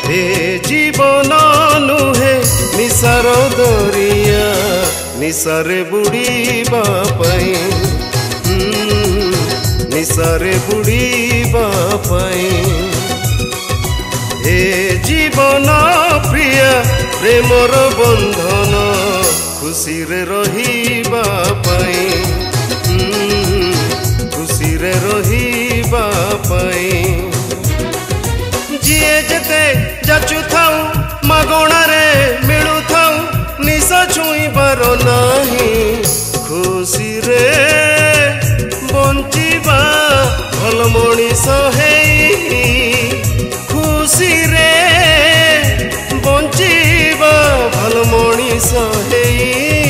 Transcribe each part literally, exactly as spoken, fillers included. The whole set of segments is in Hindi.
ए जीवन नुहे निसार दरिया निसारे बुड़ीबा पाई निसारे बुड़ीबा पाई ए जीवन प्रिय प्रेमर बंधन खुशी रे रहिबा पाई खुशी रे रहिबा पाई जिए जेते जाचु थाऊ मागणा रे मिलु थाऊ निश छुईबार नाही खुशी रे बंचिबा भल मनीष हेई खुशी रे बंचिबा भल मनीष हेई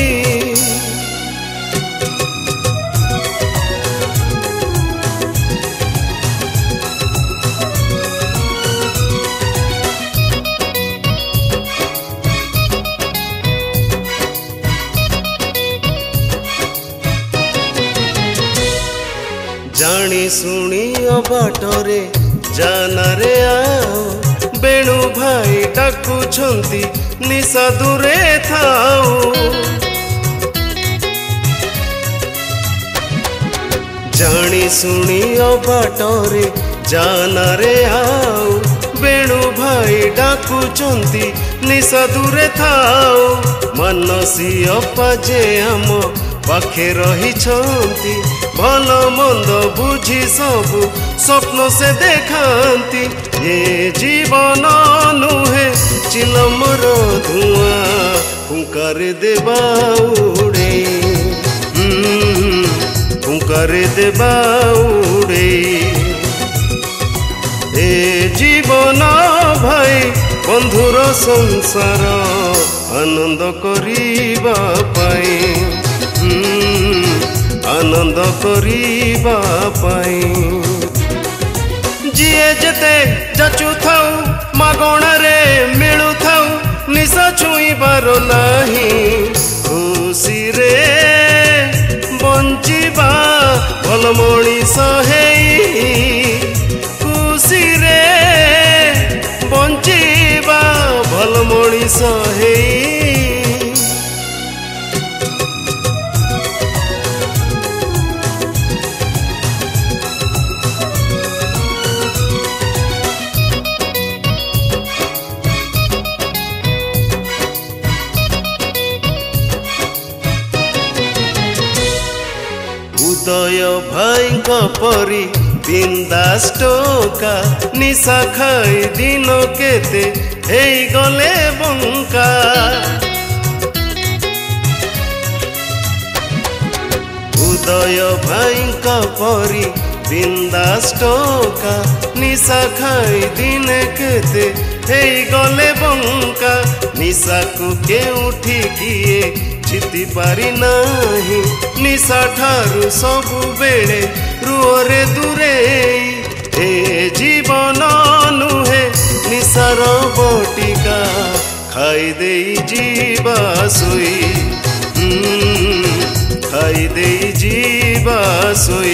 जानी सुनी अबाटरे जानारे आओ बेणु भाई डाकुछंती निशा दूरे थाओ जानी सुनी अबाटरे जानारे आओ बेणु भाई डाकुछंती निशा दूरे थाओ मनसी अपा जे आम पाखे रही छंती भल मंद बुझी सबु स्वप्न से देखांती ये जीवन नुहे चिलमर धुआं फुंकार देबा उड़े फुंकार देबा उड़े ए जीवन भाई बंधुर संसार आनंद करिबा पाई आनंद करिबा पाई जिए जेते जाचु थाऊ मागणा रे मिलु थाऊ निश छुईबार नाही खुशी रे बंचिबा भल मनीष हेई खुशी रे बंचिबा भल मनीष हेई उदय भाई परी बिंदास टोका निशा खाई दिन केते हे गले बंका उदय भाई परी बिंदास टोका निशा खाई दिन केते हे गले बंका निशा को के उठी किए जीति पारि नाही निशा ठारू सबु बेले रुअरे दूरे ए जीवन नुहे निशार बटिका खाई देई जीवा सोई खाई देई जीवा सोई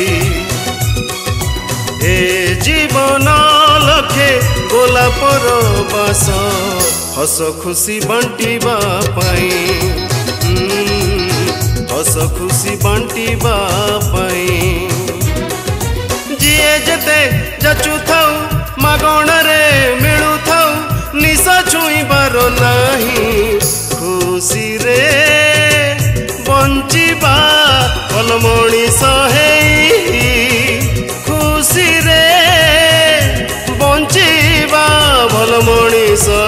ए जीवन लखे गोलापर बास हस खुशी बांटिबा पाई हस खुशी बांटिबा पाई जिए जेते जाचु थाऊ मागणा रे मिलु थाऊ निश छुईबार नाही खुशी रे बंचिबा भल मनीष हेई खुशी रे बंचिबा भल मनीष